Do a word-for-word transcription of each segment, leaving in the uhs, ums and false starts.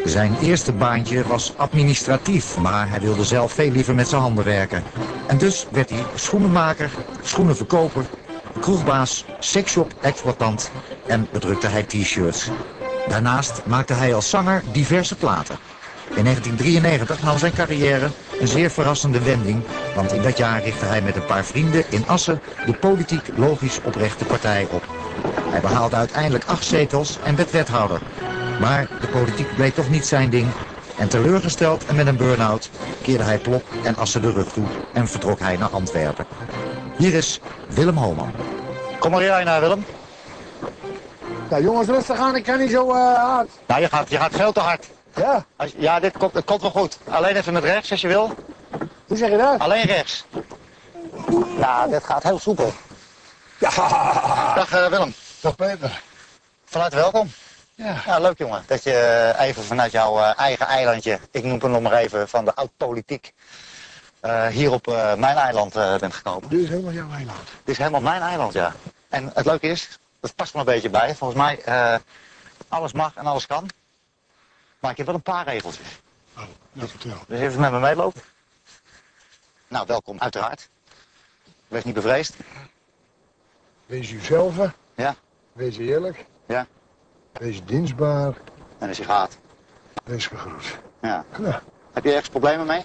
Zijn eerste baantje was administratief, maar hij wilde zelf veel liever met zijn handen werken. En dus werd hij schoenenmaker, schoenenverkoper, kroegbaas, seksshop-exploitant en bedrukte hij t-shirts. Daarnaast maakte hij als zanger diverse platen. In negentien drieënnegentig nam zijn carrière een zeer verrassende wending, want in dat jaar richtte hij met een paar vrienden in Assen de politiek logisch oprechte partij op. Hij behaalde uiteindelijk acht zetels en werd wethouder. Maar de politiek bleek toch niet zijn ding. En teleurgesteld en met een burn-out keerde hij Plok en Assen de rug toe en vertrok hij naar Antwerpen. Hier is Willem Homan. Kom maar hierheen naar Willem. Ja, jongens, rustig aan, ik kan niet zo uh, hard. Nou, je gaat, je gaat veel te hard. Ja? Als, ja, dit komt, het komt wel goed. Alleen even met rechts als je wil. Hoe zeg je dat? Alleen rechts. Nou, dit gaat heel soepel. Ja. Dag uh, Willem. Dag Peter. Van harte welkom. Ja. Ja, leuk jongen. Dat je uh, even vanuit jouw uh, eigen eilandje, ik noem het nog maar even, van de oud-politiek, uh, hier op uh, mijn eiland uh, bent gekomen. Dit is helemaal jouw eiland. Dit is helemaal mijn eiland, ja. En het leuke is, dat past er een beetje bij. Volgens mij, uh, alles mag en alles kan. Maar ik heb wel een paar regeltjes. Oh, nou vertel. Dus even met me meelopen. Nou, welkom, uiteraard. Wees niet bevreesd. Wees uzelf. Ja. Wees eerlijk. Ja. Wees dienstbaar. En als je gaat. Wees gegroet. Ja. Ja. Heb je ergens problemen mee?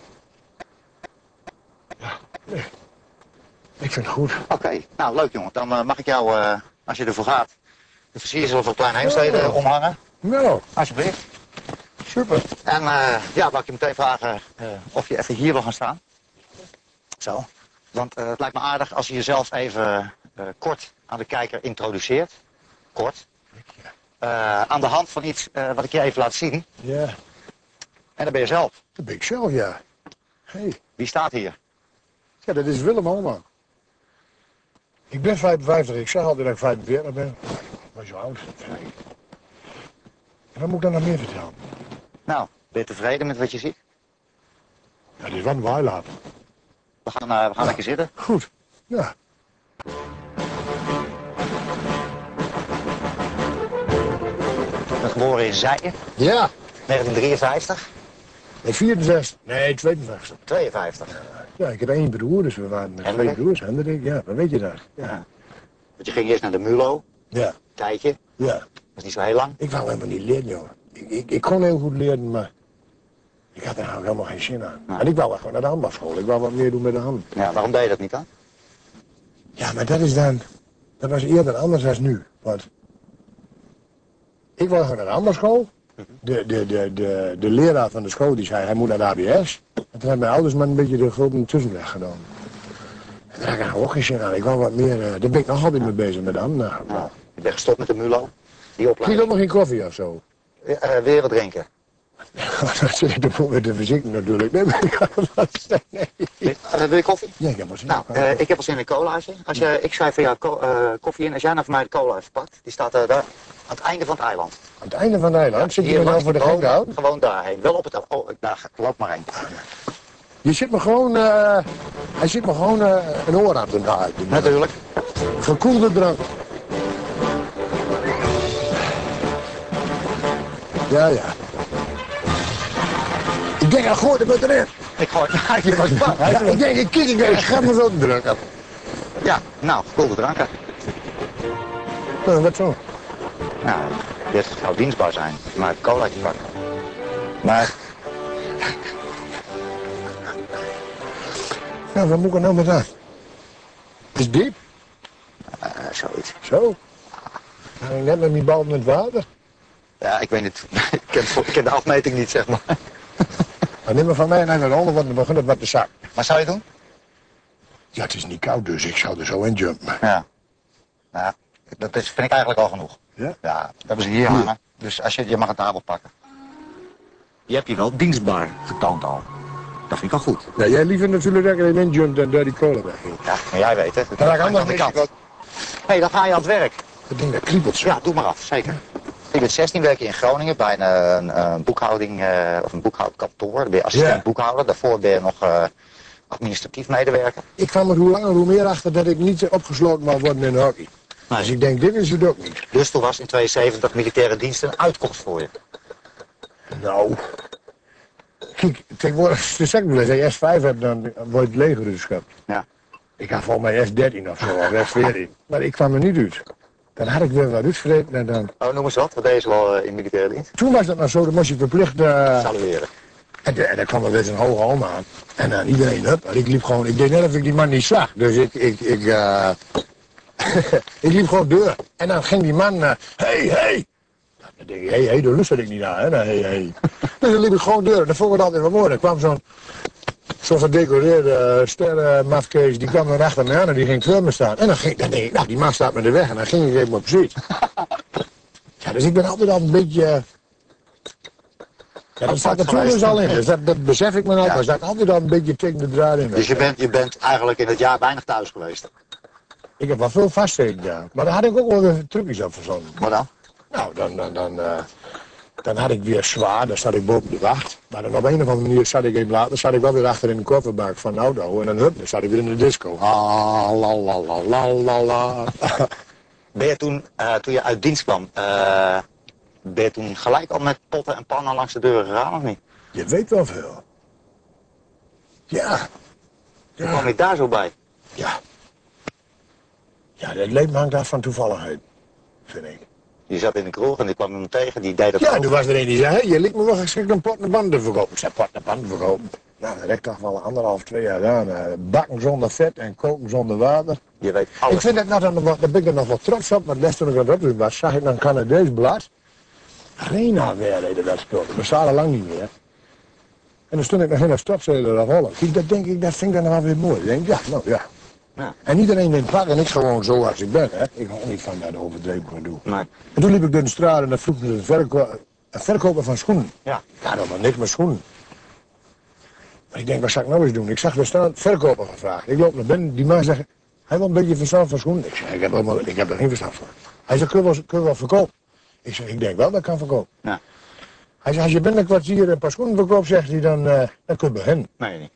Ja. Nee. Ik vind het goed. Oké, okay. Nou leuk jongen. Dan uh, mag ik jou, uh, als je ervoor gaat, de versiersel van Klein Heemstede uh, omhangen. Nou. Alsjeblieft. Super. En uh, ja, wou ik je meteen vragen uh, of je even hier wil gaan staan. Zo. Want uh, het lijkt me aardig als je jezelf even uh, kort aan de kijker introduceert. Kort. Uh, aan de hand van iets uh, wat ik je even laat zien. Ja. En dat ben je zelf. Dat ben ik zelf, ja. Hey. Wie staat hier? Ja, dat is Willem Homan. Ik ben vijfenvijftig, ik zeg altijd dat ik vijfenveertig ben. Maar zo oud. Hey. Wat moet ik dan nog meer vertellen? Nou, ben je tevreden met wat je ziet? Ja, dit is wel een weiland. We gaan, uh, we gaan ja. lekker zitten. Goed. Ja. Geboren in Zijen. Ja. negentien drieënvijftig. Ik vierenzestig. Nee, tweeënvijftig. tweeënvijftig. Ja, ik heb één broer, dus we waren met twee broers. Hendrik, ja, dan weet je dat. Ja. Ja. Want je ging eerst naar de Mulo. Ja. Tijdje. Ja. Dat is niet zo heel lang. Ik wou helemaal niet leren, jongen. Ik, ik, ik kon heel goed leren, maar ik had er nou helemaal geen zin aan. Nee. En ik wou wel gewoon naar de handbalschool. Ik wou wat meer doen met de hand. Ja, waarom deed je dat niet dan? Ja, maar dat is dan, dat was eerder anders dan nu. Want ik wou gewoon naar de handbalschool. De, de, de, de, de leraar van de school die zei, hij moet naar de A B S. En toen hebben mijn ouders maar een beetje de gulden tussenweg genomen. En daar had ik nou ook geen zin aan. Ik wou wat meer, uh, daar ben ik nog altijd mee bezig met de hand. Nou, Nou, je bent gestopt met de Mulo. Die ik opleiding. nog geen koffie of zo. Uh, weer wat drinken. Dat zit ik de met de fysiek natuurlijk. Nee, maar ik ga het wat zeggen. Nee. Uh, wil je koffie? Ja, ik heb wel zin. Nou, uh, ik heb al zin in een colaatje. Als je, ik schrijf voor jou ko uh, koffie in. Als jij nou voor mij de cola even pakt. Die staat uh, daar aan het einde van het eiland. Aan het einde van het eiland? Zit je er nou voor de gek houden? Gewoon daarheen. Wel op het... Oh, daar, loop maar heen. Je zit me gewoon... Uh, hij zit me gewoon uh, een oor aan te draaien. Natuurlijk. Gekoelde drank. Ja, ja. Ik denk, hij gooit hem erin. Ik gooi... Ja, je was bang. Ja, ik denk, ik kijk, ik ga me zo drukken. Ja, nou, gekoelde dranken. Nou, wat zo? Nou, dit zou dienstbaar zijn. Maar het colaatje pakken. Maar... Ja, wat moet ik er nou met aan? Het is diep. Uh, zoiets. Zo. Nou, ik net met mijn bal met water. Ja, ik weet het. ik, ken, ik ken de afmeting niet, zeg maar. Maar neem maar van mij naar de onder, want dan begint het wat te zakken. Maar zou je het doen? Ja, het is niet koud, dus ik zou er zo in jumpen. Ja. Nou, dat is, vind ik eigenlijk al genoeg. Ja? Ja, dat hebben ze hier hangen. Dus als je, je mag een tafel pakken. Je hebt je wel dienstbaar getoond al. Dat vind ik al goed. Ja, jij liever natuurlijk dat ik erin jumpt dan door die kolen weg. Ja, maar jij weet het. Dan ga ik aan anders de niet. kant. Hé, hey, dan ga je aan het werk. Dat ding dat kriebelt zo. Ja, doe maar af, zeker. Ik ben zestien weken in Groningen bij een, een, een boekhouding uh, of een boekhoudkantoor. Dan ben je assistent Ja. boekhouder. Daarvoor ben je nog uh, administratief medewerker. Ik kwam er hoe langer hoe meer achter dat ik niet opgesloten mag worden in hockey. Nee. Dus ik denk, dit is het ook niet. Dus toen was in tweeënzeventig militaire dienst een uitkomst voor je. Nou. Kijk, tegenwoordig, de zeg als je S vijf hebt, dan wordt het legerschap. Ja. Ik had volgens mij S dertien of zo, of S veertien. Maar ik kwam er niet uit. Dan had ik weer wat uitvreten en dan... Oh, noem eens wat. Wat deed je wel uh, in militaire dienst? Toen was dat nog zo, dan moest je verplicht... Uh... Salueren. En, de, en dan kwam er weer zo'n hoge oma aan. En dan iedereen up. En ik liep gewoon, ik deed net of ik die man niet zag. Dus ik, ik, ik, uh... ik liep gewoon deur. En dan ging die man, hé, uh, hé. Hey, hey. Dan denk ik, hé, hey, hey, daar lustte ik niet naar, hè. Hé, hey, hey. Dus dan liep ik gewoon deur. En dan vond ik het altijd wel mooi. Dan kwam zo'n, zo'n gedecoreerde uh, sterrenmafkees, die kwam dan achter me aan en die ging voor me staan. En dan, ging, dan denk ik, nou, die man staat me de weg. En dan ging ik even op zit. Ja, dus ik ben altijd al een beetje... Uh... Ja, dat staat er toen dus al in. Dus dat, dat besef ik me nou. Ja. Maar staat altijd al een beetje tegen de draad in. Dus je bent, je bent eigenlijk in het jaar weinig thuis geweest? Ik heb wel veel vastgezeten, ja. Maar daar had ik ook wel weer trucjes op verzonnen. Wat dan? Nou, dan, dan, dan, uh, dan had ik weer zwaar, dan zat ik boven de wacht. Maar dan op een of andere manier zat ik even later, zat ik wel weer achter in de kofferbak van de auto. En dan, hup, dan zat ik weer in de disco. Ah, la, la, la, la, la, la. Ben je toen, uh, toen je uit dienst kwam, uh, ben je toen gelijk al met potten en pannen langs de deuren gegaan of niet? Je weet wel veel. Ja. Hoe kwam je daar zo bij? Ja. Ja, het leven hangt af van toevalligheid, vind ik. Je zat in de kroeg en die kwam iemand tegen, die deed dat Ja, ook. toen was er een die zei, hé, je lijkt me wel geschikt om pot en pan te verkopen. Ik zei, pot en pan verkopen. Nou, dat heb ik toch wel anderhalf, twee jaar gedaan. Uh, bakken zonder vet en koken zonder water. Je weet alles. Ik vind dat nou dan, daar ben ik er nog wel trots op, want les toen ik dat op was, zag ik dan Canadees blad. Rena weer deden dat spul, dat bestaat al lang niet meer. En dan stond ik nog in een stopzeler of Holland. Kijk, dat denk ik, dat vind ik dan nog wel weer mooi. Ik denk, ja, nou ja. Ja. En iedereen neemt pak en ik gewoon zo als ik ben, hè. Ik hou niet van dat overdreven gedoe. Nee. En toen liep ik door de straat en dan vroeg me een, verko een verkoper van schoenen. Ja. Ja, dat was niks met schoenen. Maar ik denk, wat zou ik nou eens doen? Ik zag er staan, verkoper gevraagd. Ik loop naar binnen, die man zegt, hij wil een beetje verstand van schoenen. Ik zeg, ik heb, helemaal, ik heb er geen verstand van. Hij zegt, kun je wel, kun je wel verkopen? Ik zeg, ik denk wel dat ik kan verkopen. Ja. Hij zegt, als je binnen een kwartier een paar schoenen verkoopt, zegt hij, dan, uh, dan kun je beginnen. Nee, niet.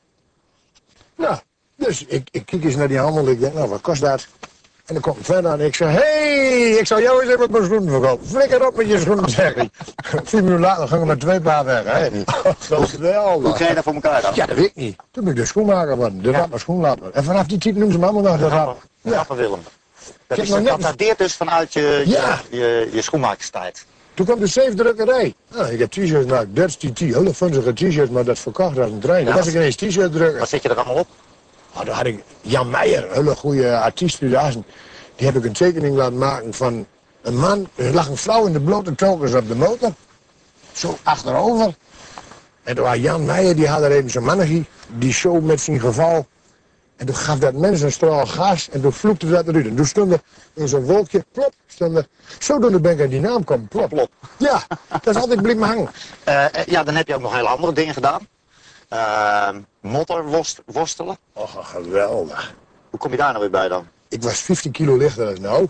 Nou, dus ik, ik kijk eens naar die handel, ik denk, nou, wat kost dat? En dan komt hij verder aan en ik zeg, hé, hey, ik zou jou eens even mijn schoenen verkopen. Flikker op met je schoenen, zeg ik. Vier minuten later gaan we met twee paar weg, hè. Geweldig. Hoe krijg je dat voor elkaar dan? Ja, dat weet ik niet. Toen ben ik de schoenmaker geworden, de ja. rapper schoenlapper. En vanaf die type noemen ze me allemaal nog de rapper. De rapper Willem. Dat, is, net... dat dateert dus vanuit je, ja. je, je, je schoenmakerstijd. Toen kwam de zeefdrukkerij. Nou, ik heb t-shirts gemaakt, dirty t, hele funzige t-shirts, maar dat verkocht als een trein. Dan was ik ineens t-shirt drukken. Wat zit je er allemaal op? Oh, daar had ik Jan Meijer, een hele goede artiest uit Assen. Die heb ik een tekening laten maken van een man. Er lag een vrouw in de blote tokens op de motor. Zo achterover. En toen was Jan Meijer, die had er even zo'n mannetje. Die show met zijn geval. En toen gaf dat mens een straal gas. En toen vloekte dat eruit. En toen stond er in zo'n wolkje, plop, stond er. Zodoende ben ik aan die naam komen, plop. Plop. Ja, dat is altijd bleef me hangen. Uh, ja, dan heb je ook nog hele andere dingen gedaan. Uh, Motterworstelen. Och, geweldig. Hoe kom je daar nou weer bij dan? Ik was vijftien kilo lichter dan nou.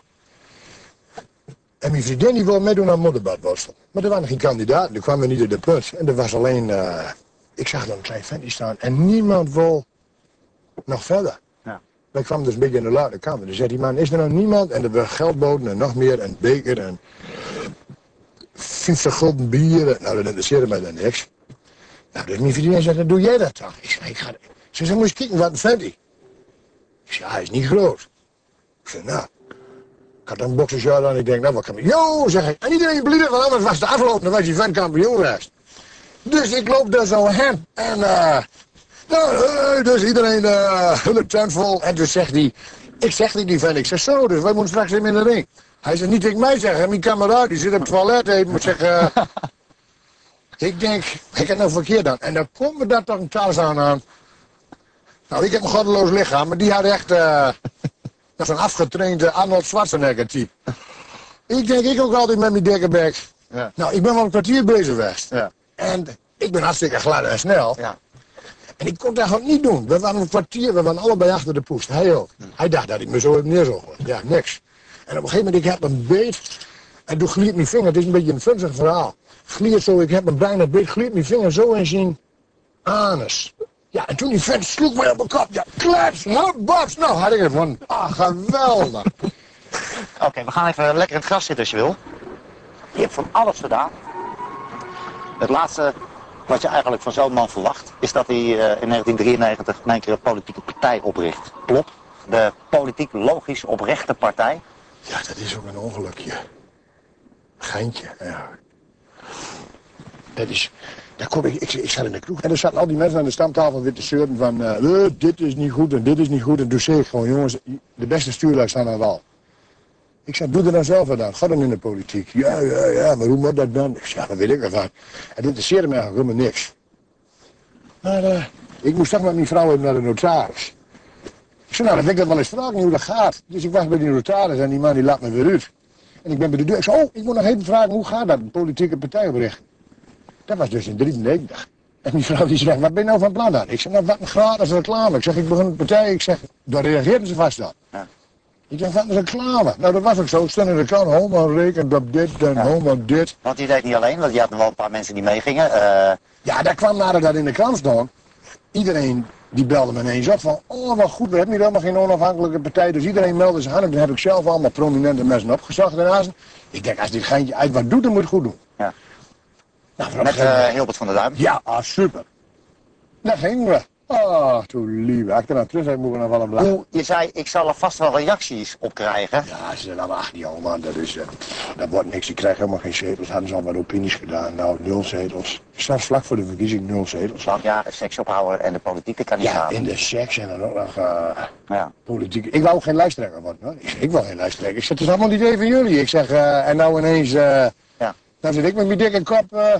En mijn vriendin die wilde meedoen aan modderbadworstel. Maar er waren geen kandidaten, er kwamen niet in de put. En er was alleen, uh, ik zag dan een klein ventje staan en niemand wil nog verder. Ja. Wij kwamen dus een beetje in de late kamer. Dus zei die man, is er nou niemand? En er werd geldboten en nog meer en beker en vijftig gulden bier. Nou, dat interesseerde mij dan niks. Nou, dus mijn vriendin zei, dan doe jij dat dan? Ik zei, ik ga... Ze zei, moet je kijken, wat een ventje. Ik zei, hij is niet groot. Ik zei, nou, ik had een boxersjaar aan en ik denk, nou, wat kan ik... Yo, zeg ik. En iedereen blieft, want anders was de afloop, dan was hij van kampioen geweest. Dus ik loop daar zo heen. En, uh, nou, uh, dus iedereen, uh, hele tent vol. En toen zegt hij, ik zeg die die vent, ik zeg zo, dus wij moeten straks even in de ring. Hij zegt, niet tegen mij zeggen, mijn kameraad, die zit op het toilet even, moet zeggen... Uh, ik denk, ik heb nou verkeerd dan. En dan komt me dat toch een Tarzan aan. Nou, ik heb een goddeloos lichaam, maar die had echt uh, zo'n afgetrainde Arnold Schwarzenegger type. Ik denk, ik ook altijd met mijn dikke bek. Ja. Nou, ik ben wel een kwartier bezig geweest. Ja. En ik ben hartstikke glad en snel. Ja. En ik kon dat gewoon niet doen. We waren een kwartier, we waren allebei achter de poest. Hij ook. Hm. Hij dacht dat ik me zo even neer zou gooien. Ja, niks. En op een gegeven moment, ik heb een beet. En toen gliep mijn vinger, het is een beetje een funzig verhaal. Gliert zo, ik heb een bijna beet, gliep mijn vinger zo in zijn anus. Ja, en toen die vent sloeg mij op mijn kop. Ja, klets, bats. Nou, had ik het van. Ah, geweldig. Oké, okay, we gaan even lekker in het gras zitten als je wil. Je hebt van alles gedaan. Het laatste wat je eigenlijk van zo'n man verwacht, is dat hij uh, in negentien drieënnegentig in één keer een politieke partij opricht. Klopt? De politiek logisch oprechte partij. Ja, dat is ook een ongelukje. Geintje, ja. Dat is... Daar kom ik, ik, ik zat in de kroeg en er zaten al die mensen aan de stamtafel weer te zeuren van... Uh, dit is niet goed en dit is niet goed. En toen zei ik gewoon, jongens, de beste stuurlui staan aan wal. Ik zei, doe er dan zelf wat aan. Ga dan in de politiek. Ja, ja, ja, maar hoe moet dat dan? Ik zei, ja, dat weet ik wel van. En dat interesseerde me eigenlijk helemaal niks. Maar uh, ik moest toch met mijn vrouw even naar de notaris. Ik zei, nou, dan wil ik dat wel eens vragen hoe dat gaat. Dus ik was bij die notaris en die man die laat me weer uit. En ik ben bij de deur. Ik zei, oh, ik moet nog even vragen, hoe gaat dat, een politieke partij oprichten? Dat was dus in drieënnegentig. En die vrouw die zegt, wat ben je nou van plan dan? Ik zeg, nou, wat een gratis reclame. Ik zeg, ik begin een partij. Ik zeg, daar reageerden ze vast op. Ja. Ik zeg, wat een reclame? Nou, dat was ook zo. Stond in de krant, Homan rekent op dit en ja. Homan dit. Want die deed niet alleen, want je had nog wel een paar mensen die meegingen. Uh... Ja, daar kwam nadat dat in de krant stond. Iedereen die belde me ineens op van, oh wat goed, we hebben hier helemaal geen onafhankelijke partij. Dus iedereen meldde zich aan en toen heb ik zelf allemaal prominente mensen opgezocht daarnaast. Ik denk, als dit geintje uit wat doet, dan moet het goed doen. Ja. Nou, met uh, Hilbert van der Duim? Ja, ah, super. Daar gingen we. Oh, toen lief. Als ik er nou terug heb, moeten we nog wel een blad. Hoe, je zei, ik zal er vast wel reacties op krijgen. Ja, ze zeiden, ach die man, dat is, uh, dat wordt niks. Die krijgen helemaal geen zetels. Hadden ze al wat opinies gedaan. Nou, nul zetels. Zelfs vlak voor de verkiezing nul zetels. Want ja, seks ophouden en de politiek, dat kan niet ja, gaan. Ja, in de seks en dan ook nog uh, ja. politiek. Ik wou ook geen lijsttrekker worden, hoor. Ik, ik wil geen lijsttrekker. Ik zeg, het is allemaal niet idee van jullie. Ik zeg, uh, en nou ineens, uh, ja. dan zit ik met mijn dikke kop... Uh,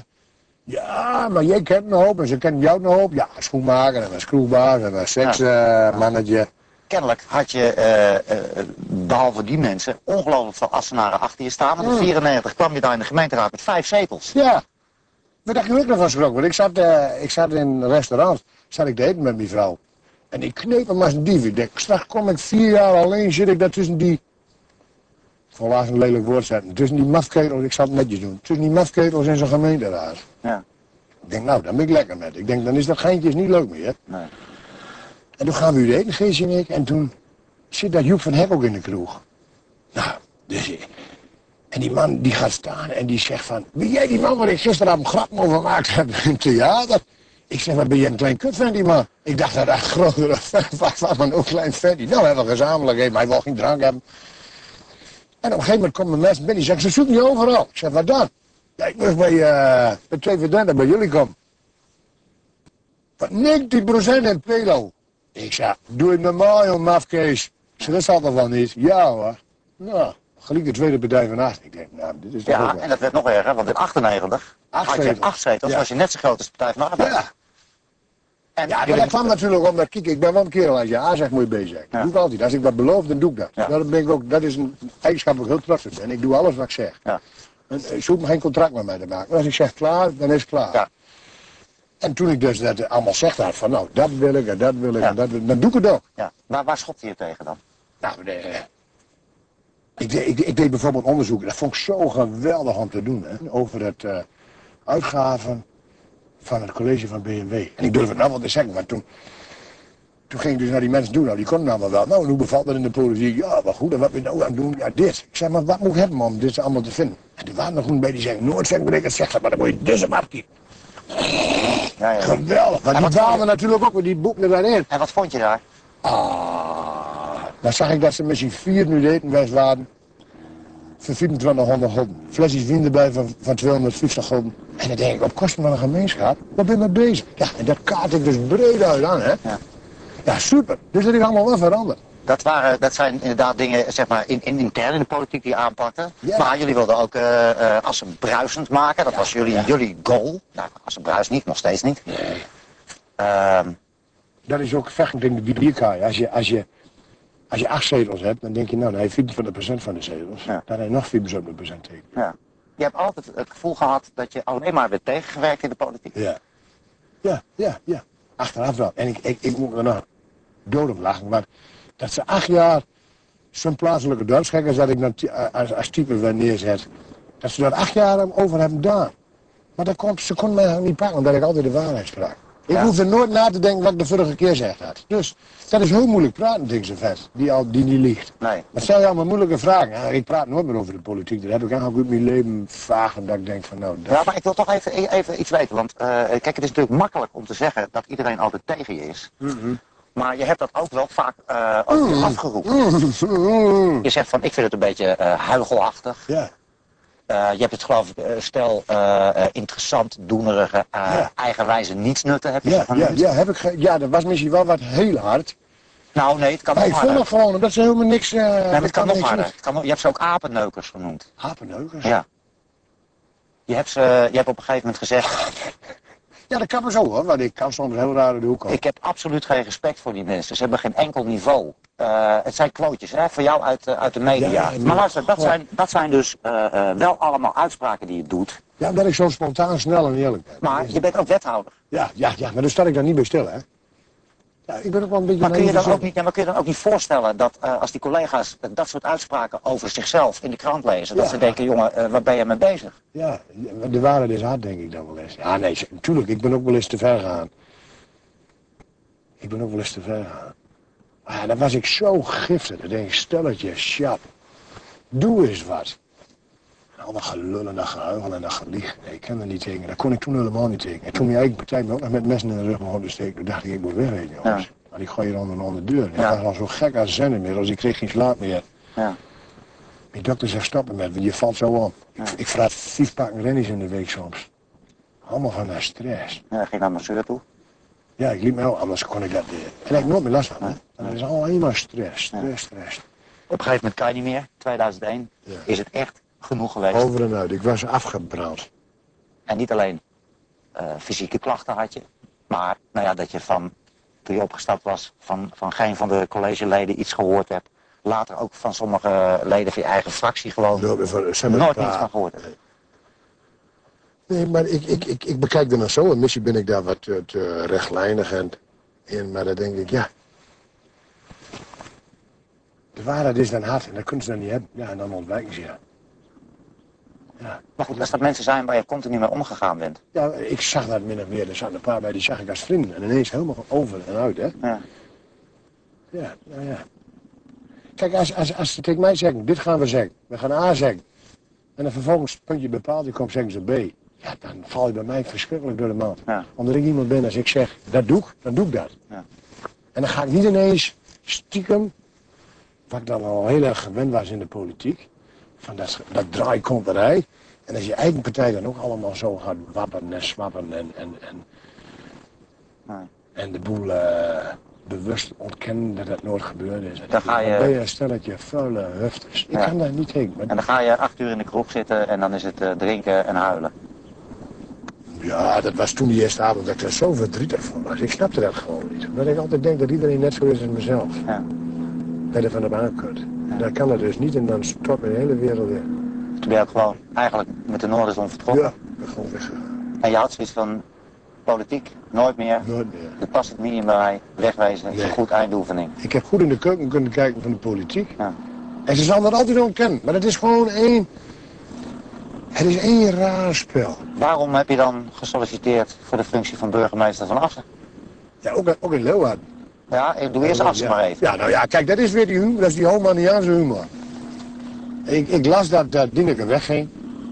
ja, maar jij kent me hoop en ze kennen jou nog hoop. Ja, schoenmaker en een kroegbaas en een seksmanager. Uh, Kennelijk had je, uh, uh, behalve die mensen, ongelooflijk veel Assenaren achter je staan. Want in negentien vierennegentig kwam je daar in de gemeenteraad met vijf zetels. Ja, maar daar heb ik nog van gesproken. Want ik zat, uh, ik zat in een restaurant, zat ik te eten met mijn vrouw. En ik kneep hem als een dief. Ik denk, straks kom ik vier jaar alleen, zit ik daar tussen die... Volgens een lelijk woord zetten. Tussen die mafketels, ik zal het netjes doen. Tussen die mafketels en zo'n gemeenteraad. Ja. Ik denk, nou, daar ben ik lekker met. Ik denk, dan is dat geintje niet leuk meer. Nee. En toen gaan we u eten, Geesje en ik. En toen zit dat Joep van Hek ook in de kroeg. Nou, dus... En die man die gaat staan en die zegt van... Ben jij die man waar ik gisteravond grappen over gemaakt heb in het theater? Ik zeg, wat ben jij een klein kut van die man? Ik dacht dat hij een grotere fan was, maar ook een klein fan. Nou, hebben we gezamenlijk even, maar hij wil geen drank hebben. En op een gegeven moment komen mensen binnen die zeggen, ze zoeken je overal. Ik zeg, wat dan? Ja, ik moest bij, uh, bij twee verdenten bij jullie komen. Van negentig procent in Pelo. Ik zeg, doe het normaal, joh, mafkees. Ik zeg, dat zal toch wel niet? Ja hoor. Nou, gelijk de tweede partij van acht. Ik denk, nou, dit is toch ja, ook en dat werd nog erger, want in achtennegentig acht had je acht zetels, ja. Was je net zo groot als de Partij van de Arbeid. Ja. En ja, maar dat kwam natuurlijk omdat, kijk, ik ben wel een kerel als je A zegt, moet je B zeggen. Dat ja. doe ik altijd. Als ik wat beloof, dan doe ik dat. Ja. Dat, ben ik ook, dat is een eigenschap waar ik heel trots op ben. Ik doe alles wat ik zeg. Ja. En ik zoek me geen contract met mij te maken. Maar als ik zeg klaar, dan is het klaar. Ja. En toen ik dus dat allemaal zeg had van, nou, dat wil ik en dat wil ik ja. en dat wil ik, dan doe ik het ook. Ja. Maar waar schopte je tegen dan? Nou, de, ik, deed, ik, ik deed bijvoorbeeld onderzoek. Dat vond ik zo geweldig om te doen. Hè, over het uh, uitgaven van het college van B M W. En ik durf het nou wel te zeggen, maar toen, toen ging ik dus naar die mensen doen, nou die konden allemaal wel. Nou, en hoe bevalt dat in de politiek? Ja, wat goed, en wat ben je nou aan het doen? Ja, dit. Ik zei, maar wat moet ik hebben om dit allemaal te vinden? En er waren er gewoon bij die zeggen, nooit zeg maar ik het zeg, maar dan moet je dus hem afkiepen. Ja, ja. Geweldig, want die dwaalden natuurlijk ook met die boeken daarin. En wat vond je daar? Ah, dan zag ik dat ze met z'n vier nu eten geweest waren. Voor vierentwintighonderd gulden. Flesjes wien erbij van, van tweehonderdvijftig gulden. En dan denk ik, op kosten van een gemeenschap, wat ben je mee bezig? Ja, en dat kaart ik dus breed uit aan, hè. Ja, ja super. Dus dat is allemaal wel veranderd. Dat, waren, dat zijn inderdaad dingen, zeg maar, in, in, intern in de politiek die je aanpakten. Ja. Maar jullie wilden ook uh, uh, Assen bruisend maken. Dat ja, was jullie, ja. jullie goal. Nou, Assen bruist niet, nog steeds niet. Nee. Uh, dat is ook vechtend in de bierkaai. Als je, als je, als je acht zetels hebt, dan denk je, nou, dan heb je vierentwintig procent van de zetels. Ja. Dan heb je nog vierentwintig procent tegen. Ja. Je hebt altijd het gevoel gehad dat je alleen maar werd tegengewerkt in de politiek. Ja, ja, ja, ja. Achteraf wel. En ik, ik, ik moet er nog dood op lachen, maar dat ze acht jaar zo'n plaatselijke dorpsgekkers dat ik dan als, als type weer neerzet, dat ze dat acht jaar over hebben gedaan. Maar dat kon, ze konden mij niet pakken, omdat ik altijd de waarheid sprak. Ik Ja. hoef er nooit na te denken wat ik de vorige keer gezegd had. Dus dat is heel moeilijk praten tegen zo'n vet, die, al, die niet liegt. Nee. Dat zijn allemaal moeilijke vragen. Ja, ik praat nooit meer over de politiek. Daar heb ik eigenlijk uit mijn leven vragen dat ik denk van nou... Dat... Ja, maar ik wil toch even, even iets weten. Want uh, kijk, het is natuurlijk makkelijk om te zeggen dat iedereen altijd tegen je is. Mm-hmm. Maar je hebt dat ook wel vaak uh, over je afgeroepen. Mm-hmm. Je zegt van, ik vind het een beetje uh, huichelachtig. Ja. Uh, je hebt het geloof ik, uh, stel uh, uh, interessant, doenerige, uh, Ja. eigenwijze nietsnutten heb je Ja, ze ja, genoemd. ja, heb ik ge- ja, dat was misschien wel wat heel hard. Nou nee, het kan Maar nog ik vond harder. het gewoon, omdat ze helemaal niks... Uh, Nee, maar het kan nog niks harder. is. Het kan nog, je hebt ze ook apenneukers genoemd. Apenneukers? Ja. Je hebt, ze, je hebt op een gegeven moment gezegd, Ja, dat kan maar zo hoor, want ik kan soms heel raar de hoek komen. ik heb absoluut geen respect voor die mensen. Ze hebben geen enkel niveau. Uh, het zijn quotejes hè, voor jou uit, uh, uit de media. Ja, maar luister, dat ja. zijn, dat zijn dus uh, uh, wel allemaal uitspraken die je doet. Ja, omdat ik zo spontaan, snel en eerlijk ben. Maar je bent ook wethouder. Ja, ja, ja, maar daar sta ik dan niet bij stil, hè. Ja, ik ben ook wel een beetje... Maar kun je dan naïef. ook niet, ja, maar kun je dan ook niet voorstellen dat uh, als die collega's uh, dat soort uitspraken over zichzelf in de krant lezen, dat Ja. ze denken, jongen, uh, waar ben je mee bezig? Ja, de waarheid is hard, denk ik dan wel eens. Ja, nee, natuurlijk, ik ben ook wel eens te ver gegaan. Ik ben ook wel eens te ver gegaan. Maar ja, dan was ik zo giftig. Dan denk ik, stelletje, sjap. Doe eens wat. En al dat gelul en dat gehuil en dat gelieg. Nee, ik kan er niet tegen. Daar kon ik toen helemaal niet tegen. En toen mijn eigen partij me ook nog met messen in de rug begon te steken, toen dacht ik, ik moet wegwezen, jongens. Ja. Maar die gooi je onder onder de deur. Ik Ja. was al zo gek als zendermiddels, ik kreeg geen slaap meer. Ja. Mijn dokter zegt stoppen met, want je valt zo om. Ja. Ik, ik vraag vijf pakken rennies in de week soms. Allemaal van de stress. Ja, ging naar mijn zeur toe. Ja, ik liep me ook, anders kon ik dat niet. En daar heb ik nooit meer last van. Hè? En dat is alleen maar stress, stress, stress. Op een gegeven moment kan je niet meer. tweeduizend één Ja. is het echt genoeg geweest. Over en uit, ik was afgebrand. En niet alleen uh, fysieke klachten had je, maar nou ja, dat je van, toen je opgestapt was, van, van geen van de collegeleden iets gehoord hebt. Later ook van sommige leden van je eigen fractie gewoon Nooit meer van- ze hebben nooit een niets paar- van gehoord hebt. Nee, maar ik, ik, ik, ik bekijk er nou zo. En misschien ben ik daar wat te, te rechtlijnig en in, maar dan denk ik, ja. De waarheid is dan hard en dat kunnen ze dan niet hebben. Ja, en dan ontwijken ze ja. Ja. Maar goed, als dat mensen zijn waar je continu mee omgegaan bent. Ja, ik zag dat min of meer. Er zaten een paar bij die zag ik als vrienden. En ineens helemaal over en uit, hè. Ja. Ja, nou ja. Kijk, als, als, als ze tegen mij zeggen, dit gaan we zeggen. We gaan A zeggen. En dan vervolgens puntje bepaald, je komt zeggen ze B. Ja, dan val je bij mij verschrikkelijk door de mand. Ja. Omdat ik iemand ben, als ik zeg, dat doe ik, dan doe ik dat. Ja. En dan ga ik niet ineens stiekem, wat ik dan al heel erg gewend was in de politiek, van dat, dat draaikomperij. En als je eigen partij dan ook allemaal zo gaat wapperen en swappen en, en, en, Nee. en de boel uh, bewust ontkennen dat dat nooit gebeurd is. Dan ga je- Dan ben je een stelletje vuile hufters. Ik Ja. kan daar niet heen. Maar En dan ga je acht uur in de kroeg zitten en dan is het uh, drinken en huilen. ja, dat was toen die eerste avond dat ik er zo verdrietig van was. Ik snapte dat gewoon niet. Omdat ik altijd denk dat iedereen net zo is als mezelf. Ja. Dat je van hem aankunt. Ja. Dan kan dat dus niet en dan stort mijn hele wereld weer. Toen ben je ook gewoon eigenlijk met de Noorderzon vertrokken. Ja, ik ben gewoon weggegaan. En je had zoiets van politiek, nooit meer. Nooit meer. Er past het minimum bij, wegwezen, is Nee. een goed eindoefening. Ik heb goed in de keuken kunnen kijken van de politiek. Ja. En ze zal dat altijd ontkennen. Maar het is gewoon één... Het is één raar spel. Waarom heb je dan gesolliciteerd voor de functie van burgemeester van Assen? Ja, ook, ook in Leeuwarden. Ja, ik doe eerst Assen ja. maar even. Ja, nou ja, kijk, dat is weer die humor, dat is die Homaniaanse humor. Ik, ik las dat dat Dineke wegging.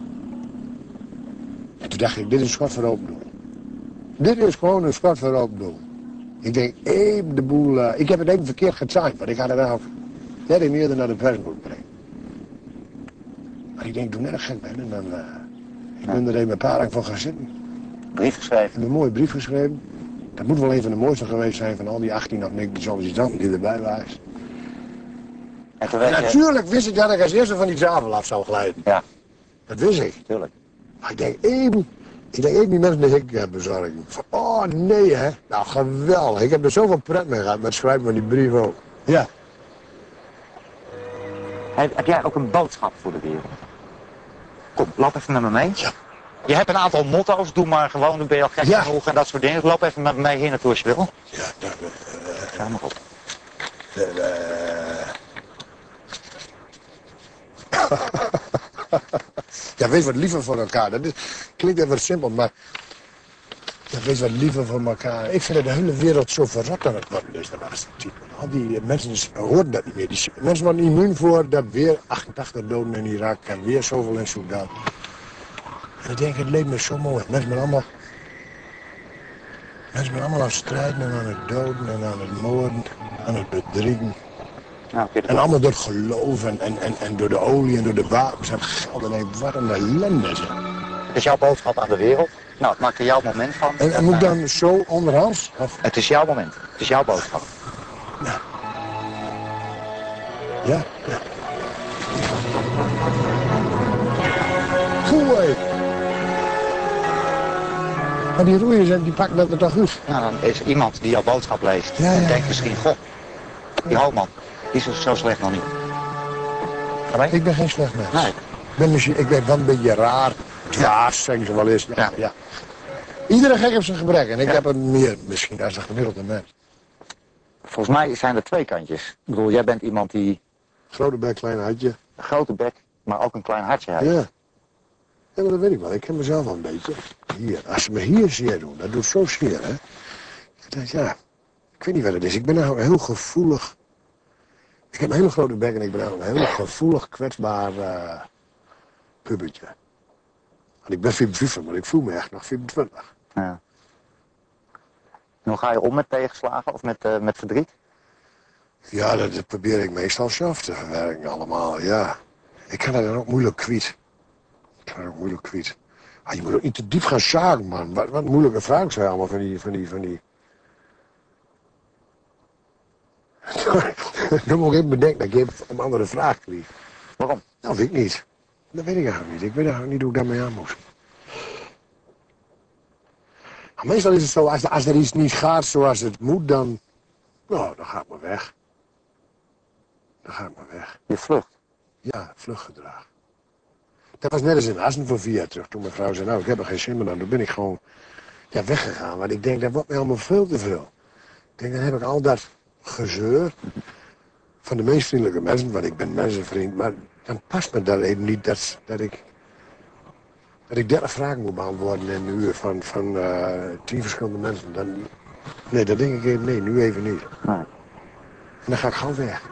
En toen dacht ik, dit is een schot voor open doel. Dit is gewoon een schot voor open doel. Ik denk, even de boel... Uh, ik heb het even verkeerd getimed, want ik had het ook net in eerder naar de pers moeten brengen. Maar ik denk, ik doe net een gek ben en dan... Uh, ik ben er even een paar dagen voor gaan zitten. Brief Ik geschreven. heb een mooie brief geschreven. Dat moet wel een van de mooiste geweest zijn van al die achttien of nineentien sollicitanten die erbij waren. En toen En weet je... natuurlijk wist ik dat ik als eerste van die tafel af zou glijden. Ja, Dat wist ik. tuurlijk. Maar ik denk even, ik denk even die mensen de hik uh, bezorgen. Van, oh nee hè, nou geweldig. Ik heb er zoveel pret mee gehad met het schrijven van die brief ook. Ja. Heb, heb jij ook een boodschap voor de wereld? Kom, loop even met me mee. Ja. Je hebt een aantal motto's, doe maar gewoon, dan ben je al gek Ja. genoeg en dat soort dingen. Loop even met me mee hier naartoe als je wil. Ja, dat, uh, Ga maar op. uh, uh, ja, wees wat liever voor elkaar. Dat is, klinkt even simpel, maar Dat is wat liever voor elkaar. Ik vind dat de hele wereld zo verrot aan het worden is de laatste tijd. Al die mensen horen dat niet meer. Die mensen worden immuun voor dat weer achtentachtig doden in Irak en weer zoveel in Sudan. En ik denk, het leeft me zo mooi. Mensen zijn allemaal, mensen zijn allemaal aan het strijden en aan het doden en aan het moorden, aan het bedriegen. Nou, en allemaal door het geloof en, en, en, en door de olie en door de wapens en geld. En ik, wat een ellende zeg. Het is jouw boodschap aan de wereld. Nou, maak er jouw moment van. En, en moet ik dan zo onderhands? Of? Het is jouw moment. Het is jouw boodschap. Ja. Ja? Ja. Goed, hé. Maar die roeiers, die pakken dat er toch uit? Nou, dan is iemand die jouw boodschap leest. Ja, ja, en denkt ja. misschien, goh, die hoofdman, die is zo slecht nog niet. Maar Ik ben geen slecht mens. Nee. Ik ben, misschien, ik ben wel een beetje raar, dwaas, zeggen ze wel eens. Ja, Ja. ja. Iedere gek heeft zijn gebrek en ik Ja. heb er meer misschien als de gemiddelde mens. Volgens mij zijn er twee kantjes. Ik bedoel, jij bent iemand die Grote bek, klein hartje. een grote bek, maar ook een klein hartje heeft. Ja. Ja, maar dat weet ik wel. Ik ken mezelf wel een beetje. Hier, als ze me hier zeer doen, dat doet zo zeer, hè. Ik denk, ja, ik weet niet wat het is. Ik ben nou heel gevoelig. Ik heb een hele grote bek en ik ben nou een heel gevoelig, kwetsbaar uh, pubertje. Want ik ben vierentwintig, maar ik voel me echt nog vierentwintig. Ja. En hoe ga je om met tegenslagen of met, uh, met verdriet? Ja, dat, dat probeer ik meestal zelf te verwerken allemaal, ja. Ik kan dat dan ook moeilijk kwijt. Ik kan dat ook moeilijk kwijt. Ah, je moet ook niet te diep gaan zagen, man. Wat, wat moeilijke vragen zijn allemaal van die, van die, van die... Dan moet ik even bedenken dat ik even een andere vraag krijg. Waarom? Nou, weet ik niet. Dat weet ik eigenlijk niet. Ik weet eigenlijk niet hoe ik daarmee aan moet. Nou, meestal is het zo, als, als er iets niet gaat zoals het moet, dan... Nou, dan ga ik maar weg. Dan ga ik maar weg. Je vlucht. Ja, vluchtgedrag. Dat was net als in Assen voor vier jaar terug. Toen mijn vrouw zei, nou, ik heb er geen zin meer aan. Toen ben ik gewoon ja, weggegaan. Want ik denk, dat wordt mij allemaal veel te veel. Ik denk, dan heb ik al dat gezeur van de meest vriendelijke mensen. Want ik ben mensenvriend. Maar dan past me dat even niet dat, dat ik... Dat ik dertig vragen moet beantwoorden in een uur van, van uh, tien verschillende mensen. Dan, nee, dat denk ik even, nee, nu even niet. Nee. En dan ga ik gewoon weg.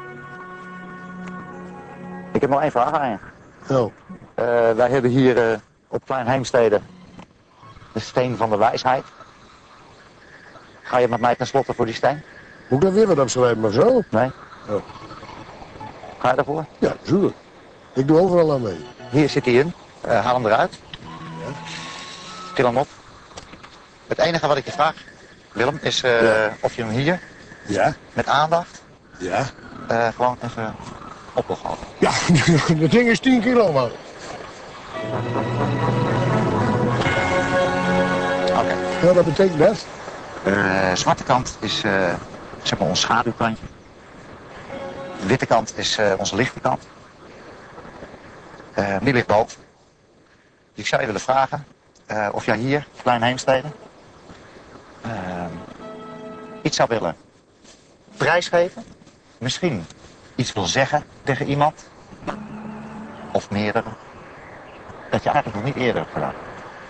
Ik heb nog één vraag aan je. Oh. Uh, wij hebben hier uh, op Klein Heemstede de steen van de wijsheid. Ga je met mij ten slotte voor die steen? Moet ik dan weer wat opschrijven of zo? Nee? Oh. Ga je daarvoor? Ja, natuurlijk. Ik doe overal aan mee. Hier zit hij in. Uh, haal hem eruit. Ja. Til hem op. Het enige wat ik je vraag, Willem, is uh, ja. of je hem hier Ja? met aandacht Ja? uh, gewoon even op wil halen. Ja, dat ding is tien kilo, man. Oké. Okay. Ja, wat betekent dat? De zwarte kant is uh, zeg maar ons schaduwkantje. De witte kant is uh, onze lichte kant. Uh, die ligt boven. Dus ik zou je willen vragen uh, of jij hier, Klein Heemstede, uh, iets zou willen prijsgeven. Misschien iets wil zeggen tegen iemand. Of meerdere. Dat je eigenlijk nog niet eerder hebt gedaan.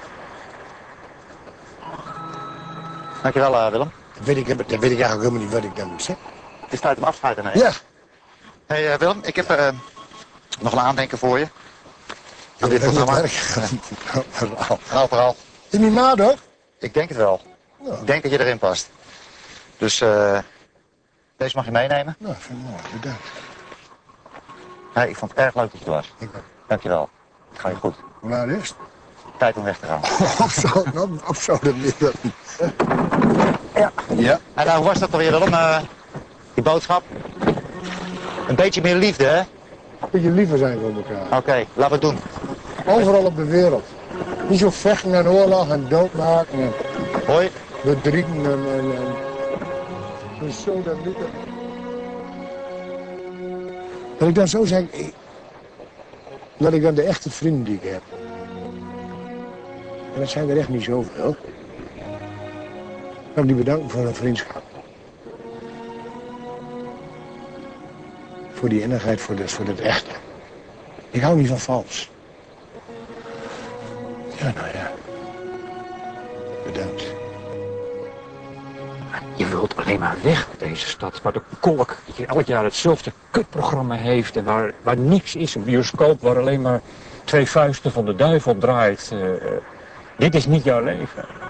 Dankjewel uh, Willem. Dat weet, ik, dat weet ik eigenlijk helemaal niet wat ik dan moet zeggen. Het is tijd om afscheid te nemen. Ja. Hey uh, Willem, ik heb uh, nog een aandenken voor je. Aan dit programma. Verhaal, verhaal. Is niet maat, hoor? Ik denk het wel. Ja. Ik denk dat je erin past. Dus uh, deze mag je meenemen. Nou, vind ik mooi. Bedankt. Hey, ik vond het erg leuk dat je was. Ik ook. Dankjewel. Het gaat je goed. Hoe laat is het? Tijd om weg te gaan. Of zo, nou, of zo dat niet. Ja. Ja. En nou, hoe was dat alweer, Willem? Uh, die boodschap? Een beetje meer liefde, hè? Een beetje liever zijn voor elkaar. Oké, okay, laten we het doen. Overal op de wereld. Niet zo vechten en oorlog en doodmaken en Hoi. bedriegen en... en, en... en zo dat niet. Dat ik dan zo zeg... Dat ik dan de echte vrienden die ik heb. En dat zijn er echt niet zoveel. Kan ik die bedanken voor hun vriendschap. Voor die innigheid, voor, de, voor het echte. Ik hou niet van vals. Ja, nou ja. Bedankt. wilt alleen maar weg uit deze stad, waar de kolk hier elk jaar hetzelfde kutprogramma heeft en waar, waar niks is, een bioscoop waar alleen maar twee vuisten van de duivel draait. Uh, dit is niet jouw leven.